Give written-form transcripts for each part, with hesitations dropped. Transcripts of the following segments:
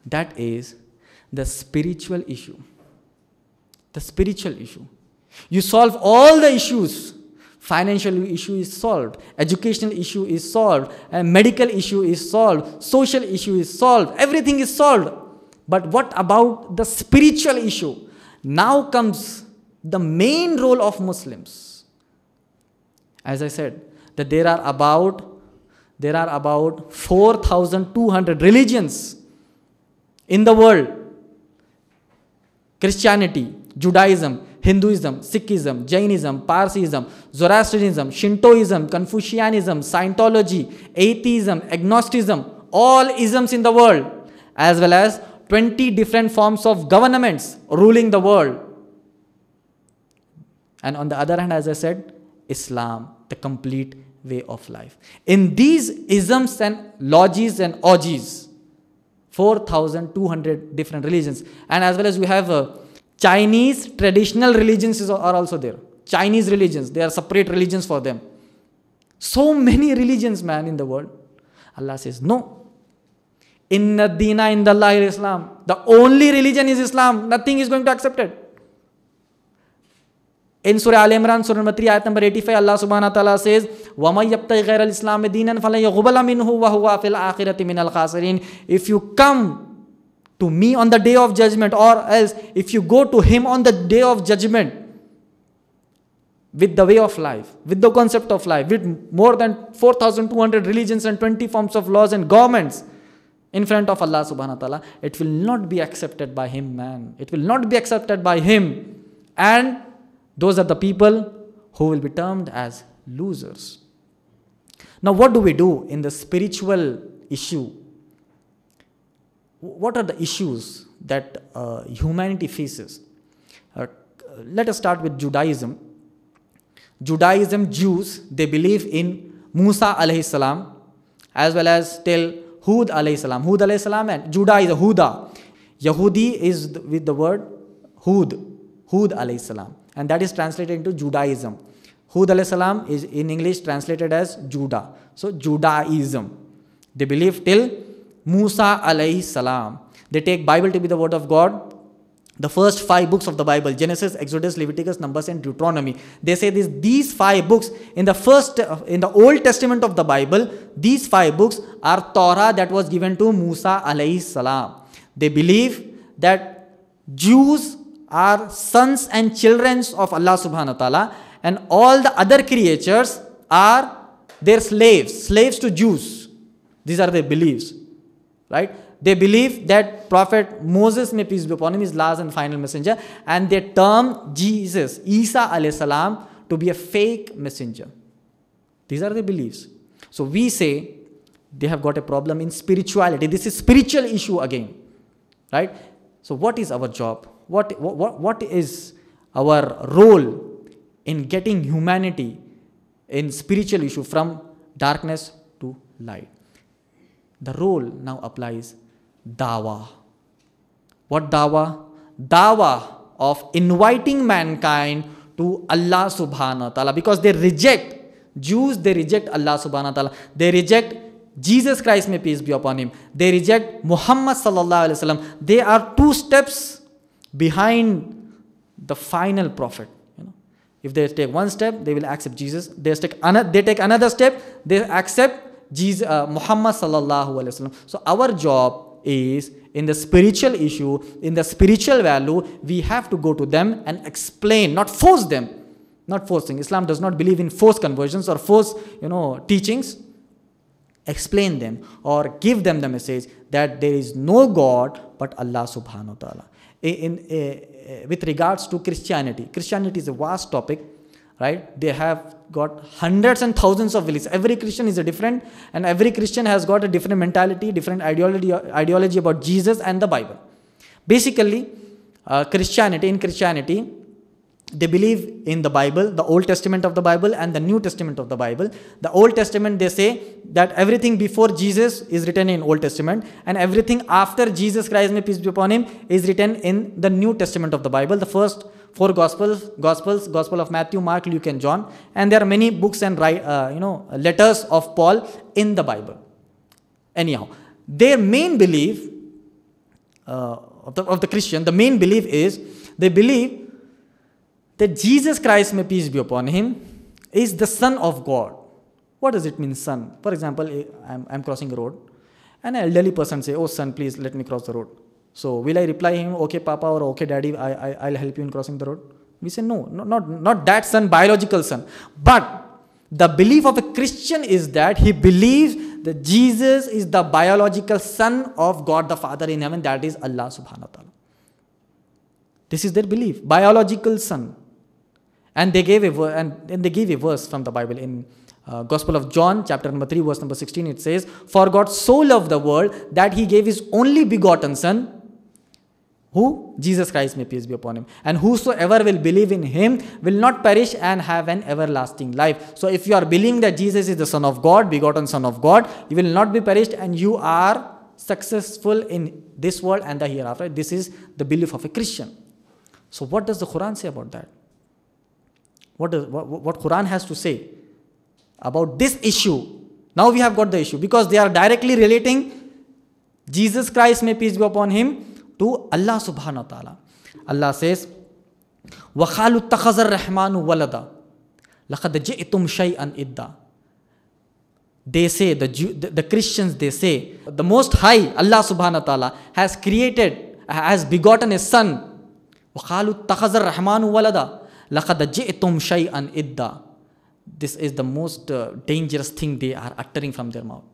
That is the spiritual issue. The spiritual issue. You solve all the issues. Financial issue is solved. Educational issue is solved. And medical issue is solved. Social issue is solved. Everything is solved. But what about the spiritual issue? Now comes the main role of Muslims. As I said, that there are about 4,200 religions in the world. Christianity, Judaism, Hinduism, Sikhism, Jainism, Parsiism, Zoroastrianism, Shintoism, Confucianism, Scientology, atheism, agnosticism, all isms in the world, as well as 20 different forms of governments ruling the world. And on the other hand, as I said, Islam, the complete way of life. In these isms and lodges and orgies, 4,200 different religions. And as well as we have Chinese traditional religions are also there. Chinese religions, they are separate religions for them. So many religions, man, in the world. Allah says, no. Inna dina indallahi Islam. The only religion is Islam. Nothing is going to accept it. In Surah Al-Imran, Surah number 3, ayat number 85, Allah subhanahu wa ta'ala says, وَمَنْ يَبْتَغِ غَيْرَ الْإِسْلَامِ دِينًا فَلَنْ يُقْبَلَ مِنْهُ وَهُوَ فِي الْآخِرَةِ مِنَ الْخَاسِرِينَ. If you come to me on the day of judgment, or else if you go to him on the day of judgment with the way of life, with the concept of life, with more than 4,200 religions and 20 forms of laws and governments in front of Allah subhanahu wa ta'ala, it will not be accepted by him, man. It will not be accepted by him. And those are the people who will be termed as losers. Now, what do we do in the spiritual issue? What are the issues that humanity faces? Let us start with Judaism. Judaism, Jews, they believe in Musa alayhi salam, as well as till Hud alayhi salam. Hud alayhi salam, and Judah is a Huda. Yahudi is with the word Hud alayhi salam. And that is translated into Judaism. Hud alayhi salam is in English translated as Judah. So Judaism. They believe till Musa alayhi salam. They take Bible to be the word of God. The first 5 books of the Bible, Genesis, Exodus, Leviticus, Numbers and Deuteronomy. They say these 5 books in the Old Testament of the Bible, these 5 books are Torah that was given to Musa alayhi salam. They believe that Jews are sons and children of Allah subhanahu wa ta'ala, and all the other creatures are their slaves to Jews. These are their beliefs, right? They believe that Prophet Moses, may peace be upon him, is last and final messenger, and they term Jesus, Isa alayhi salam, to be a fake messenger. These are their beliefs. So we say they have got a problem in spirituality. This is spiritual issue again, right? So what is our job? What is our role in getting humanity in spiritual issue from darkness to light? The role now applies dawah. What dawah? Dawah of inviting mankind to Allah subhanahu wa ta'ala, because they reject, Jews, they reject Allah subhanahu wa ta'ala. They reject Jesus Christ, may peace be upon him. They reject Muhammad sallallahu alaihi wasallam. They are 2 steps behind the final prophet. If they take 1 step, they will accept Jesus. They take another step, they accept Jesus, Muhammad sallallahu alaihi wasallam. So our job is, in the spiritual issue, in the spiritual value, we have to go to them and explain, not force them. Not forcing. Islam does not believe in forced conversions or forced, teachings. Explain them or give them the message that there is no God but Allah subhanahu wa ta'ala. With regards to Christianity is a vast topic, right? They have got hundreds and thousands of beliefs. Every Christian is a different, and every Christian has got a different mentality, different ideology about Jesus and the Bible. Basically, Christianity, they believe in the Bible, the Old Testament of the Bible and the New Testament of the Bible. The Old Testament, they say that everything before Jesus is written in Old Testament, and everything after Jesus Christ, may peace be upon him, is written in the New Testament of the Bible. The first 4 Gospels, Gospel of Matthew, Mark, Luke and John. And there are many books and letters of Paul in the Bible. Anyhow, their main belief of the Christian, the main belief is they believe that Jesus Christ, may peace be upon him, is the Son of God. What does it mean, son? For example, I'm crossing a road, and an elderly person say, "Oh son, please let me cross the road." So will I reply him, "Okay Papa," or "Okay Daddy, I'll help you in crossing the road"? We say no, not that son, biological son. But the belief of a Christian is that he believes that Jesus is the biological son of God the Father in heaven, that is Allah subhanahu wa ta'ala. This is their belief, biological son. And they gave a verse from the Bible in Gospel of John, chapter number 3, verse number 16. It says, "For God so loved the world that he gave his only begotten son," who? Jesus Christ, may peace be upon him. "And whosoever will believe in him will not perish and have an everlasting life." So if you are believing that Jesus is the Son of God, begotten Son of God, you will not be perished and you are successful in this world and the hereafter. This is the belief of a Christian. So what does the Quran say about that? What Quran has to say about this issue? Now we have got the issue, because they are directly relating Jesus Christ, may peace be upon him, to Allah subhanahu wa ta'ala. Allah says, وَقَالُوا اتَّخَذَ الرَّحْمَنُ وَلَدًا لَقَدْ جِئْتُمْ شَيْئًا إِدًّا. They say, the Christians, they say, the Most High, Allah subhanahu wa ta'ala, has begotten a son. وَقَالُوا اتَّخَذَ الرَّحْمَنُ وَلَدًا لَقَدْ جِئْتُمْ شَيْئًا إِدًّا. This is the most dangerous thing they are uttering from their mouth.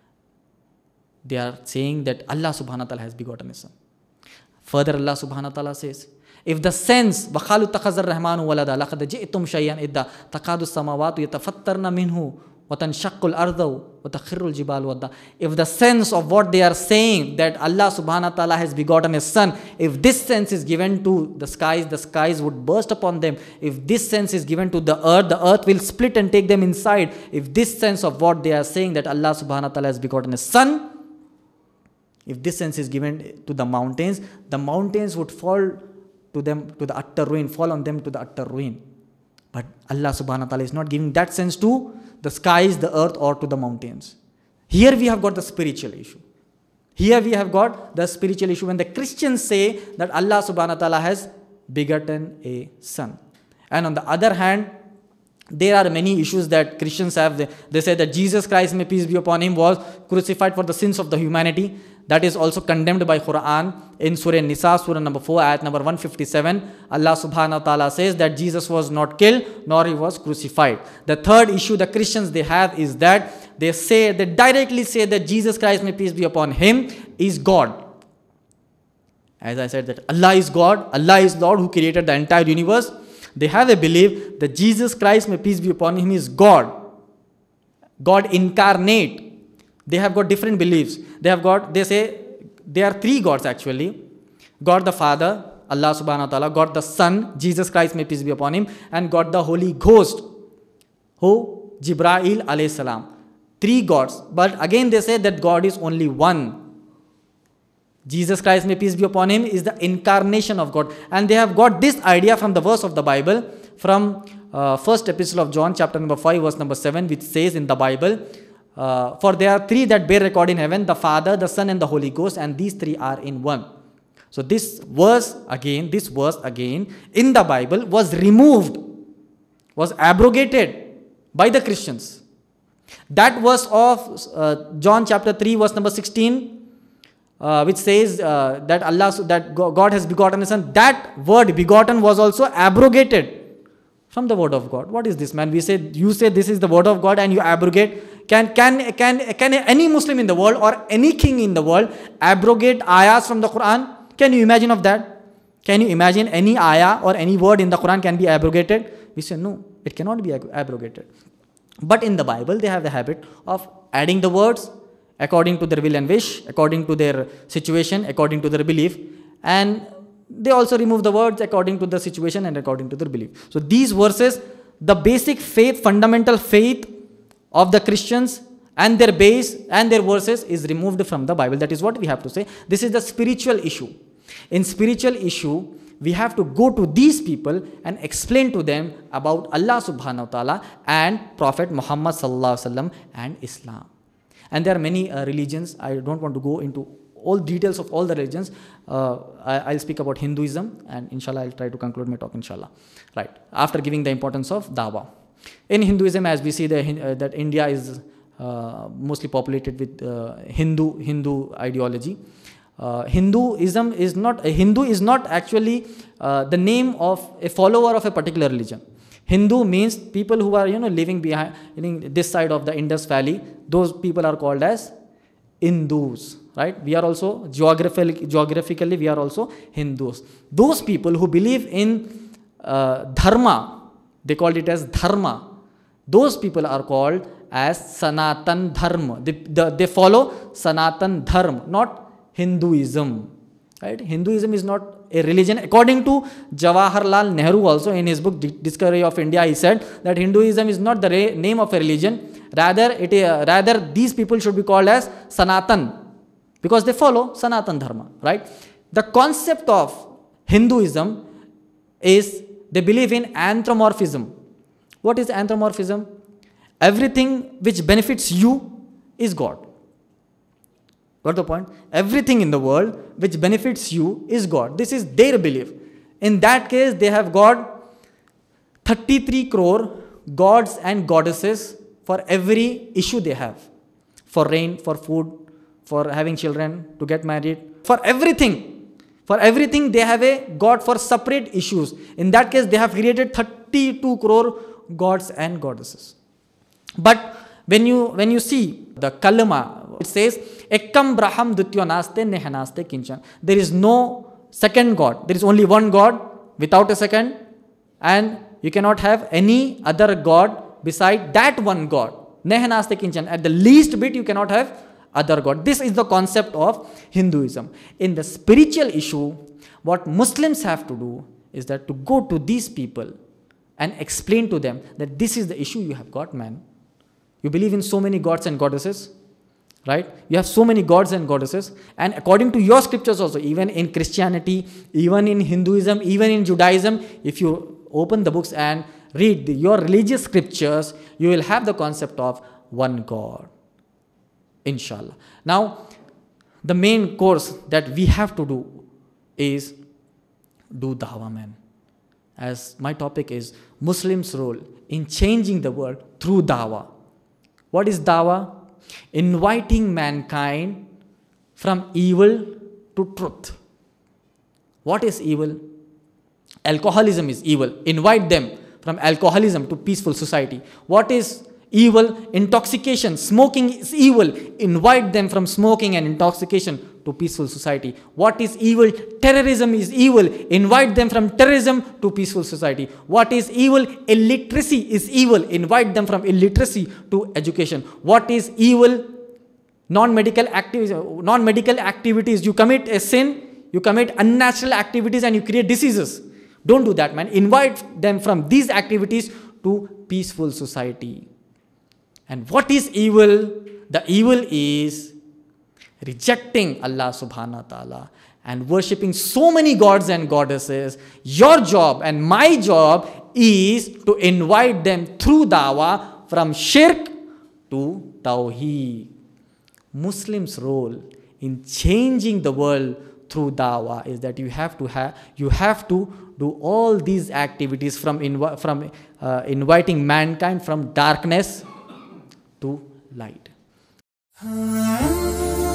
They are saying that Allah subhanahu wa ta'ala has begotten a son. Further, Allah subhanahu wa ta'ala says, if the sense, وَقَالُوا اتَّخَذَ الرَّحْمَنُ وَلَدًا لَقَدْ جِئْتُمْ شَيْئًا إِدًّا تَكَادُ السَّمَاوَاتُ يَتَفَطَّرْنَ مِنْهُ وَتَنْشَقُّ الْأَرْضُ وَتَخِرُّ الْجِبَالُ وَدًّا. If the sense of what they are saying, that Allah subhanahu wa ta'ala has begotten a son, if this sense is given to the skies would burst upon them. If this sense is given to the earth will split and take them inside. If this sense of what they are saying, that Allah subhanahu wa ta'ala has begotten a son, if this sense is given to the mountains would fall to them to the utter ruin, fall on them to the utter ruin. But Allah subhanahu wa ta'ala is not giving that sense to the skies, the earth, or to the mountains. Here we have got the spiritual issue. Here we have got the spiritual issue when the Christians say that Allah subhanahu wa ta'ala has begotten a son. And on the other hand, there are many issues that Christians have. They say that Jesus Christ, may peace be upon him, was crucified for the sins of the humanity. That is also condemned by Quran in Surah Nisa, Surah number 4, ayat number 157. Allah subhanahu wa ta'ala says that Jesus was not killed, nor he was crucified. The third issue the Christians they have is that they directly say that Jesus Christ, may peace be upon him, is God. As I said, that Allah is God, Allah is Lord who created the entire universe. They have a belief that Jesus Christ, may peace be upon him, is God. God incarnate. They have got different beliefs. They say there are three gods actually. God the Father, Allah subhanahu wa ta'ala, God the Son, Jesus Christ, may peace be upon him, and God the Holy Ghost, who? Jibreel alayhi salam. Three gods. But again they say that God is only one. Jesus Christ, may peace be upon him, is the incarnation of God. And they have got this idea from the verse of the Bible, from first epistle of John, chapter number 5, verse number 7, which says in the Bible, for there are three that bear record in heaven, the Father, the Son, and the Holy Ghost, and these three are in one. So this verse again in the Bible was removed, was abrogated by the Christians. That verse of John chapter 3, verse number 16, which says that God has begotten a son, that word begotten was also abrogated from the word of God. What is this, man? You say this is the word of God and you abrogate. Can any Muslim in the world or any king in the world abrogate ayahs from the Quran? Can you imagine of that? Can you imagine any ayah or any word in the Quran can be abrogated? We say no, it cannot be abrogated. But in the Bible, they have the habit of adding the words according to their will and wish, according to their situation, according to their belief, and they also remove the words according to the situation and according to their belief. So these verses, the basic faith, fundamental faith of the Christians and their base and their verses is removed from the Bible. That is what we have to say. This is the spiritual issue. In spiritual issue, we have to go to these people and explain to them about Allah subhanahu wa ta'ala and Prophet Muhammad sallallahu alaihi wasallam and Islam. And there are many religions. I don't want to go into all details of all the religions. I'll speak about Hinduism, and inshallah I'll try to conclude my talk, inshallah. Right, after giving the importance of dawah. In Hinduism, as we see that India is mostly populated with Hindu ideology. Hinduism is not, a Hindu is not actually the name of a follower of a particular religion. Hindu means people who are, living behind this side of the Indus Valley. Those people are called as Hindus, right? We are also geographically we are also Hindus. Those people who believe in dharma, they called it as dharma. Those people are called as Sanatan Dharma. They follow Sanatan Dharma, not Hinduism. Right? Hinduism is not a religion. According to Jawaharlal Nehru also, in his book Discovery of India, he said that Hinduism is not the name of a religion. Rather these people should be called as Sanatan, because they follow Sanatan Dharma. Right? The concept of Hinduism is they believe in anthropomorphism. What is anthropomorphism? Everything which benefits you is God. Got the point? Everything in the world which benefits you is God. This is their belief. In that case, they have got 33 crore gods and goddesses for every issue they have. For rain, for food, for having children, to get married, for everything. For everything, they have a God for separate issues. In that case, they have created 32 crore gods and goddesses. But when you see the Kalama, it says, Ekam Braham Dutyo Naste Nehanaste Kinchan. There is no second God. There is only one God without a second, and you cannot have any other God beside that one God. Nehanaste Kinchan. At the least bit, you cannot have other God. This is the concept of Hinduism. In the spiritual issue, what Muslims have to do is that to go to these people and explain to them that this is the issue you have got, man. You believe in so many gods and goddesses, right? You have so many gods and goddesses, and according to your scriptures also, even in Christianity, even in Hinduism, even in Judaism, if you open the books and read your religious scriptures, you will have the concept of one God, inshallah. Now, the main course that we have to do is do dawah, man. As my topic is Muslims' role in changing the world through dawah. What is dawah? Inviting mankind from evil to truth. What is evil? Alcoholism is evil. Invite them from alcoholism to peaceful society. What is evil? Intoxication. Smoking is evil. Invite them from smoking and intoxication to peaceful society. What is evil? Terrorism is evil. Invite them from terrorism to peaceful society. What is evil? Illiteracy is evil. Invite them from illiteracy to education. What is evil? Non-medical activities. You commit a sin, you commit unnatural activities, and you create diseases. Don't do that, man. Invite them from these activities to peaceful society. And what is evil? The evil is rejecting Allah subhanahu wa ta'ala and worshipping so many gods and goddesses. Your job and my job is to invite them through dawah from shirk to tawheed. Muslims' role in changing the world through dawah is that you have to do all these activities from inviting mankind from darkness to light.